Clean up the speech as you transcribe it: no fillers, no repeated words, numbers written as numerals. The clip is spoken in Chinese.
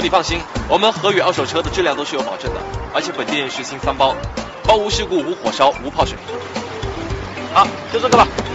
以放心，我们和宇二手车的质量都是有保证的，而且本店实行3包，包无事故、无火烧、无泡水。 好，就这个吧。